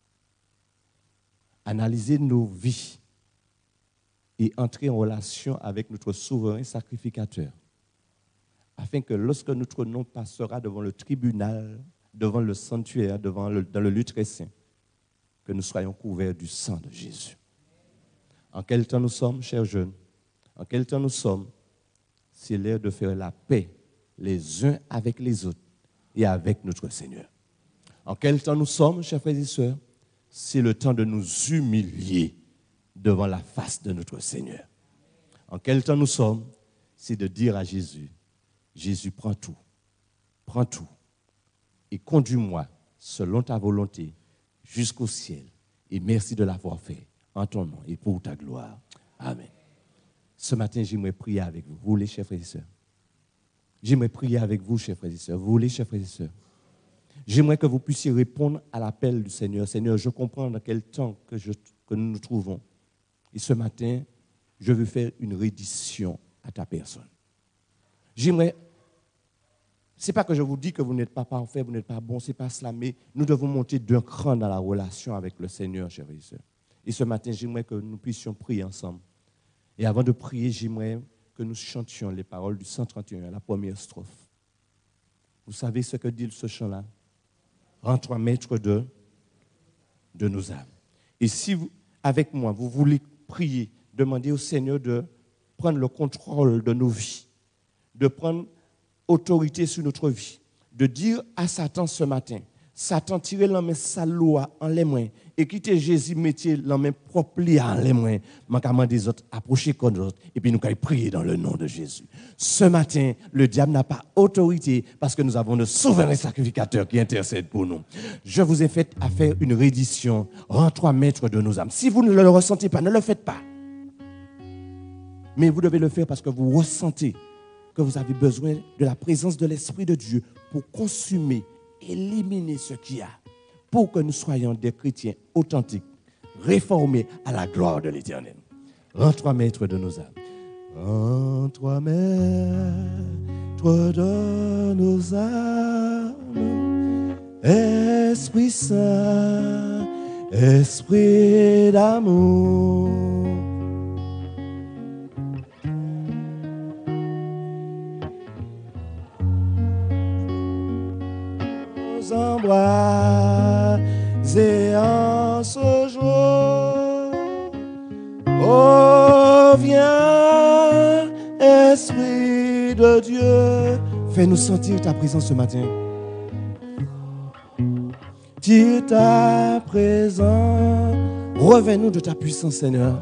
analyser nos vies et entrer en relation avec notre souverain sacrificateur, afin que lorsque notre nom passera devant le tribunal, devant le sanctuaire, devant le, dans le lieu très saint, que nous soyons couverts du sang de Jésus. En quel temps nous sommes, chers jeunes? En quel temps nous sommes? C'est l'heure de faire la paix les uns avec les autres et avec notre Seigneur. En quel temps nous sommes, chers frères et sœurs? C'est le temps de nous humilier devant la face de notre Seigneur. En quel temps nous sommes? C'est de dire à Jésus, Jésus, prends tout, prends tout et conduis-moi selon ta volonté jusqu'au ciel. Et merci de l'avoir fait en ton nom et pour ta gloire. Amen. Ce matin, j'aimerais prier avec vous. Vous voulez, chers frères et sœurs? J'aimerais prier avec vous, chers frères et sœurs. Vous voulez, chers frères et sœurs? J'aimerais que vous puissiez répondre à l'appel du Seigneur. Seigneur, je comprends dans quel temps que, je, que nous nous trouvons. Et ce matin, je veux faire une reddition à ta personne. J'aimerais... Ce n'est pas que je vous dis que vous n'êtes pas parfait, vous n'êtes pas bon, ce n'est pas cela, mais nous devons monter d'un cran dans la relation avec le Seigneur, chers frères et sœurs. Et ce matin, j'aimerais que nous puissions prier ensemble. Et avant de prier, j'aimerais que nous chantions les paroles du cent trente et un, la première strophe. Vous savez ce que dit ce chant-là? Rends-toi maître de, de nos âmes. Et si vous, avec moi, vous voulez prier, demander au Seigneur de prendre le contrôle de nos vies, de prendre autorité sur notre vie, de dire à Satan ce matin, Satan tirez la main sa loi en les mains et quittez Jésus mettez la main propre en les mains. Manquement des autres, approchez comme les autres et puis nous allons prier dans le nom de Jésus. Ce matin, le diable n'a pas autorité parce que nous avons le souverain sacrificateur qui intercède pour nous. Je vous ai fait à faire une reddition. Rends-toi maître de nos âmes. Si vous ne le ressentez pas, ne le faites pas. Mais vous devez le faire parce que vous ressentez que vous avez besoin de la présence de l'Esprit de Dieu pour consumer, éliminer ce qu'il y a, pour que nous soyons des chrétiens authentiques, réformés à la gloire de l'Éternel. Rends-toi maître de nos âmes. Rends-toi maître de nos âmes, Esprit Saint, Esprit d'amour. Embrasés en ce jour. Oh, viens, Esprit de Dieu, fais-nous sentir ta présence ce matin. Tire ta présence, reviens-nous de ta puissance, Seigneur.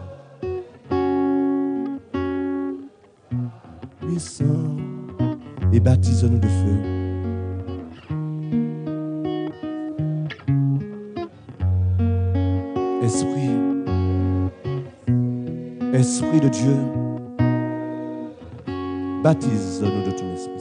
Puissant, et baptise-nous de feu. Esprit, Esprit de Dieu, baptise-nous de ton Esprit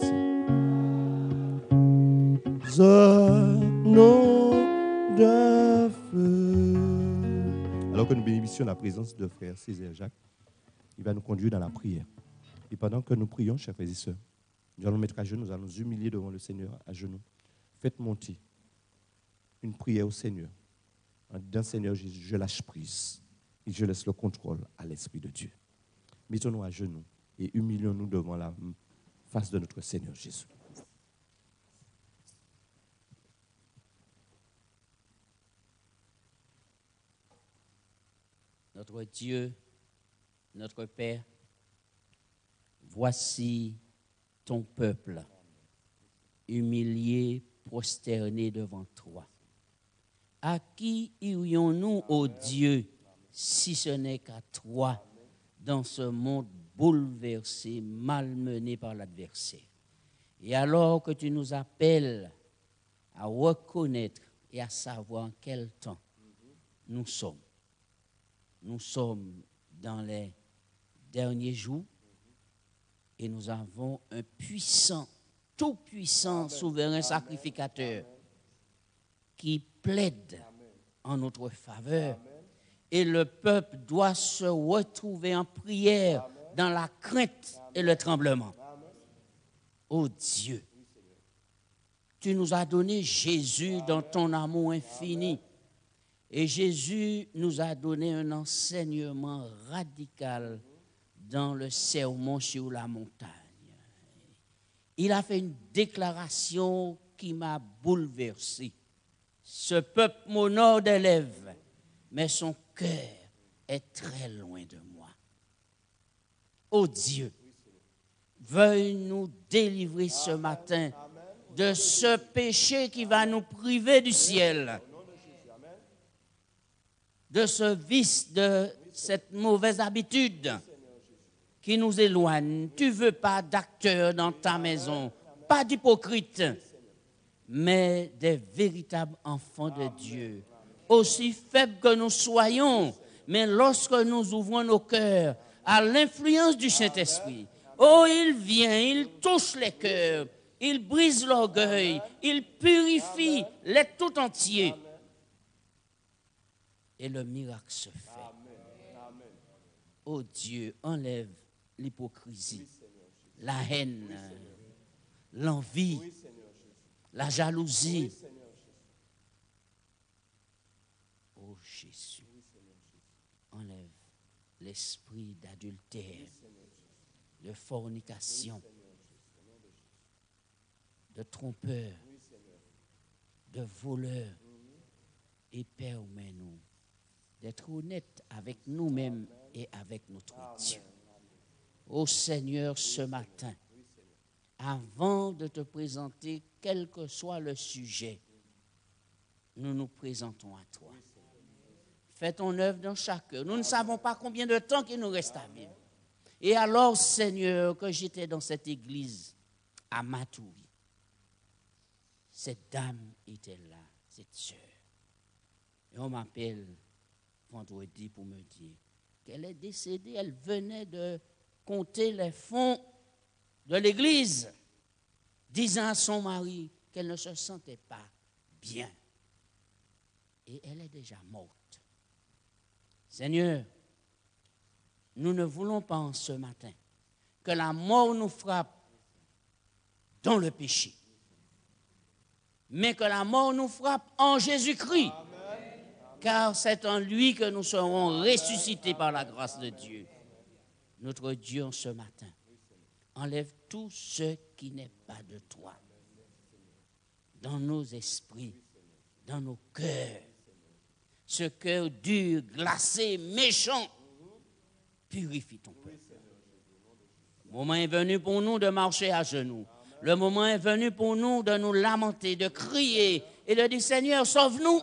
Saint. Nous de feu. Alors que nous bénissons la présence de frère Césaire Jacques, il va nous conduire dans la prière. Et pendant que nous prions, chers frères et sœurs, nous allons mettre à genoux, nous allons nous humilier devant le Seigneur à genoux. Faites monter une prière au Seigneur. D'un Seigneur Jésus, je lâche prise et je laisse le contrôle à l'Esprit de Dieu. Mettons-nous à genoux et humilions-nous devant la face de notre Seigneur Jésus. Notre Dieu, notre Père, voici ton peuple, humilié, prosterné devant toi. À qui irions-nous, ô Dieu, si ce n'est qu'à toi, dans ce monde bouleversé, malmené par l'adversaire? Et alors que tu nous appelles à reconnaître et à savoir en quel temps nous sommes. Nous sommes dans les derniers jours et nous avons un puissant, tout-puissant, souverain sacrificateur qui plaide en notre faveur. Et le peuple doit se retrouver en prière dans la crainte et le tremblement. Oh Dieu, tu nous as donné Jésus dans ton amour infini. Et Jésus nous a donné un enseignement radical dans le sermon sur la montagne. Il a fait une déclaration qui m'a bouleversé. Ce peuple m'honore des lèvres, mais son cœur est très loin de moi. Oh Dieu, veuille nous délivrer ce matin de ce péché qui va nous priver du ciel, de ce vice, de cette mauvaise habitude qui nous éloigne. Tu ne veux pas d'acteurs dans ta maison, pas d'hypocrites, mais des véritables enfants de Dieu. Aussi faibles que nous soyons, mais lorsque nous ouvrons nos cœurs à l'influence du Saint-Esprit, oh, il vient, il touche les cœurs, il brise l'orgueil, il purifie les tout entiers. Et le miracle se fait. Oh Dieu, enlève l'hypocrisie, la haine, l'envie, la jalousie. Oh Jésus, enlève l'esprit d'adultère, de fornication, de trompeur, de voleur, et permets-nous d'être honnêtes avec nous-mêmes et avec notre Dieu. Ô Seigneur, ce matin, avant de te présenter, quel que soit le sujet, nous nous présentons à toi. Fais ton œuvre dans chaque cœur. Nous ne savons pas combien de temps il nous reste à vivre. Et alors, Seigneur, que j'étais dans cette église à Matoury, cette dame était là, cette sœur. Et on m'appelle vendredi pour me dire qu'elle est décédée. Elle venait de compter les fonds de l'église, disant à son mari qu'elle ne se sentait pas bien. Et elle est déjà morte. Seigneur, nous ne voulons pas en ce matin que la mort nous frappe dans le péché, mais que la mort nous frappe en Jésus-Christ, car c'est en lui que nous serons ressuscités par la grâce de Dieu. Notre Dieu, en ce matin, enlève tout ce qui n'est pas de toi dans nos esprits, dans nos cœurs. Ce cœur dur, glacé, méchant, purifie ton peuple. Le moment est venu pour nous de marcher à genoux. Le moment est venu pour nous de nous lamenter, de crier et de dire, Seigneur, sauve-nous.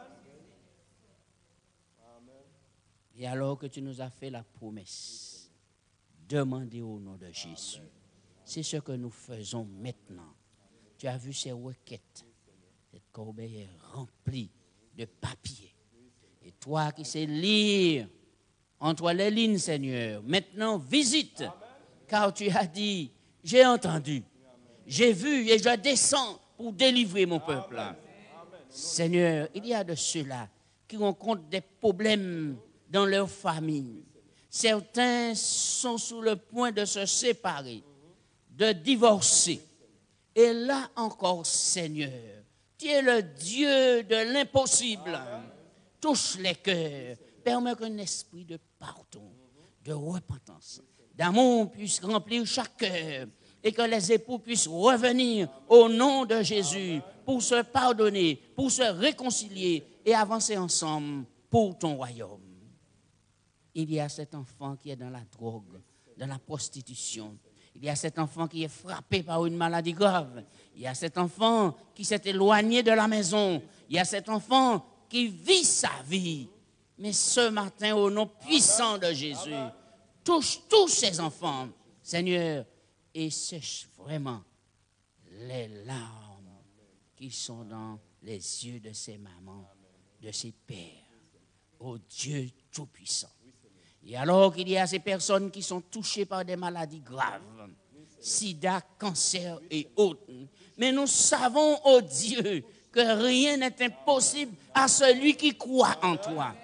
Et alors que tu nous as fait la promesse, demandez au nom de Jésus. C'est ce que nous faisons maintenant. Tu as vu ces requêtes. Cette corbeille est remplie de papier. Et toi qui sais lire entre les lignes, Seigneur, maintenant visite, car tu as dit, j'ai entendu, j'ai vu et je descends pour délivrer mon peuple. Seigneur, il y a de ceux-là qui rencontrent des problèmes dans leur famille. Certains sont sur le point de se séparer, de divorcer. Et là encore, Seigneur, tu es le Dieu de l'impossible. Touche les cœurs, permets qu'un esprit de pardon, de repentance, d'amour puisse remplir chaque cœur et que les époux puissent revenir au nom de Jésus pour se pardonner, pour se réconcilier et avancer ensemble pour ton royaume. Il y a cet enfant qui est dans la drogue, dans la prostitution. Il y a cet enfant qui est frappé par une maladie grave. Il y a cet enfant qui s'est éloigné de la maison. Il y a cet enfant qui vit sa vie. Mais ce matin, au nom puissant de Jésus, touche tous ces enfants, Seigneur, et sèche vraiment les larmes qui sont dans les yeux de ces mamans, de ces pères. Ô Dieu Tout-Puissant. Et alors qu'il y a ces personnes qui sont touchées par des maladies graves, sida, cancer et autres, mais nous savons, ô Dieu, que rien n'est impossible à celui qui croit en toi.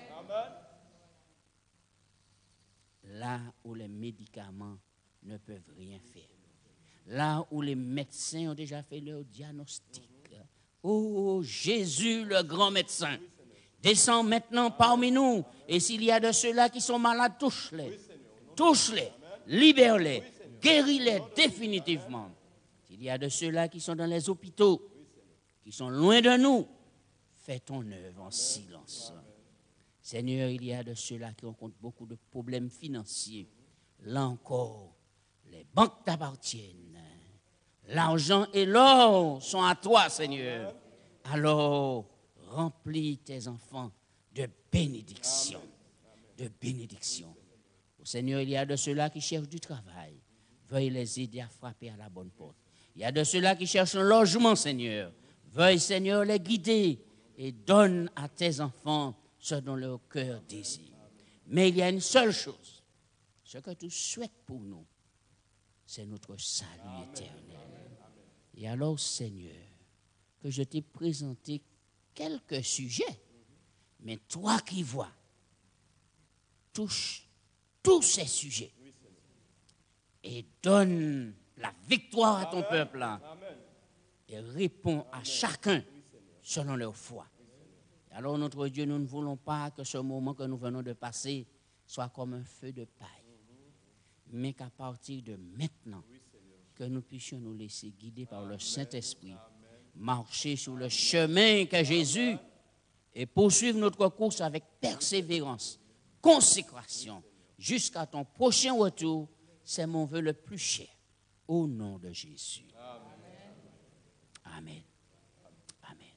Là où les médicaments ne peuvent rien faire, là où les médecins ont déjà fait leur diagnostic, ô Jésus, le grand médecin, descends maintenant parmi nous, et s'il y a de ceux-là qui sont malades, touche-les, touche-les, libère-les, guéris-les définitivement. S'il y a de ceux-là qui sont dans les hôpitaux, qui sont loin de nous, fais ton œuvre en silence. Seigneur, il y a de ceux-là qui rencontrent beaucoup de problèmes financiers. Là encore, les banques t'appartiennent. L'argent et l'or sont à toi, Seigneur. Alors, remplis tes enfants de bénédiction, de bénédiction. Au Seigneur, il y a de ceux-là qui cherchent du travail. Veuille les aider à frapper à la bonne porte. Il y a de ceux-là qui cherchent un logement, Seigneur. Veuille, Seigneur, les guider et donne à tes enfants ce dont leur cœur désire. Mais il y a une seule chose. Ce que tu souhaites pour nous, c'est notre salut éternel. Et alors, Seigneur, que je t'ai présenté quelques sujets, mais toi qui vois, touche tous ces sujets et donne la victoire à ton peuple et réponds à chacun selon leur foi. Alors, notre Dieu, nous ne voulons pas que ce moment que nous venons de passer soit comme un feu de paille, mais qu'à partir de maintenant, que nous puissions nous laisser guider par le Saint-Esprit, marcher sur le chemin qu'est Jésus et poursuivre notre course avec persévérance, consécration, jusqu'à ton prochain retour. C'est mon vœu le plus cher. Au nom de Jésus. Amen. Amen.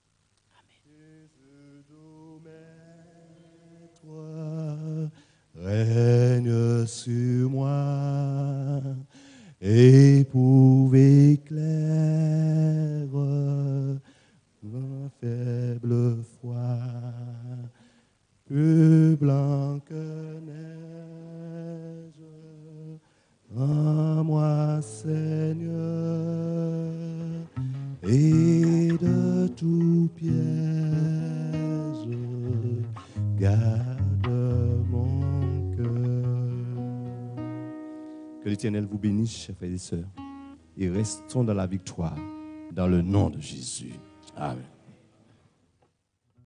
Amen. Règne sur moi, éprouve éclaire ma faible foi, plus blanc que neige, en moi Seigneur, et de tout piège, garde mon cœur. Que l'Éternel vous bénisse, chers frères et sœurs, et restons dans la victoire, dans le nom de Jésus. Amen.